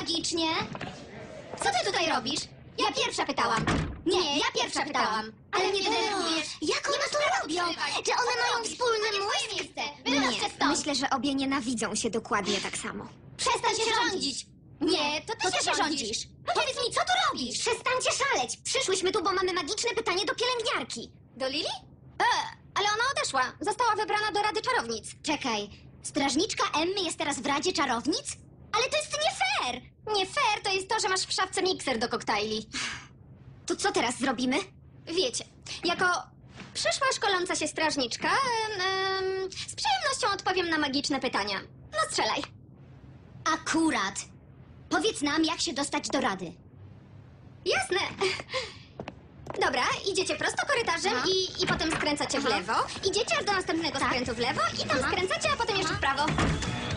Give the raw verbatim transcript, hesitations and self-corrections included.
magicznie. Co ty tutaj robisz? Ja pierwsza pytałam. Nie, ja pierwsza pytałam. Ale nie denerwujesz. Jak one to robią? Czy one mają wspólny mózg? Nie, Myślę, że obie nienawidzą się dokładnie tak samo. Przestań się rządzić. Nie, to ty się rządzisz. Powiedz mi, co tu robisz? Przestańcie szaleć! Przyszłyśmy tu, bo mamy magiczne pytanie do pielęgniarki. Do Lili? E, ale ona odeszła. Została wybrana do Rady Czarownic. Czekaj, strażniczka Emmy jest teraz w Radzie Czarownic? Ale to jest nie fair! Nie fair to jest to, że masz w szafce mikser do koktajli. To co teraz zrobimy? Wiecie, jako przyszła szkoląca się strażniczka, em, em, z przyjemnością odpowiem na magiczne pytania. No strzelaj. Akurat. Powiedz nam, jak się dostać do Rady. Jasne. Dobra, idziecie prosto korytarzem Aha. i, i potem skręcacie w Aha. lewo. Idziecie aż do następnego Tak. skrętu w lewo i tam Aha. skręcacie, a potem jeszcze w prawo.